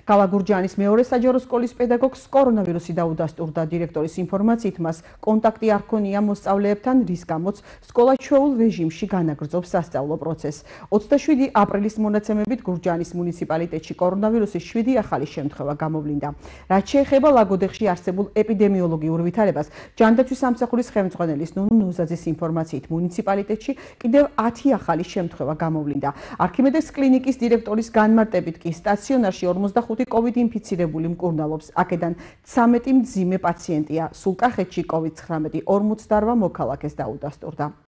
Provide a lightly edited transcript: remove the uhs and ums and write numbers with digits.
გალა გურჯაანის მეორე საჯარო სკოლის პედაგოგს კორონავირუსი დაუდასტურდა. დირექტორის ინფორმაციით მას კონტაქტი არ ჰქონია მოსწავლეებთან, რის გამოც სკოლა ჩვეულ რეჟიმში განაგრძობს სასწავლო პროცესს. 27 აპრილის მონაცემებით გურჯაანის მუნიციპალიტეტში კორონავირუსის 7 ახალი შემთხვევა გამოვლინდა. რაც შეეხება ლაგოდეხში არსებულ ეპიდემიოლოგიურ ვითარებას, ჯანდაცვის სამსახურის ხელმძღვანელის ნუნუ ნოზაძის ინფორმაციით მუნიციპალიტეტში კიდევ 10 ახალი შემთხვევა გამოვლინდა. არქიმედეს კლინიკის დირექტორის განმარტებით კი სტაციონარში 45 COVID ინფიცირებული მკურნალობს. აქედან 13 მძიმე პაციენტია. სულ კახეთში COVID-19 48 მოქალაქეს დაუდასტურდა.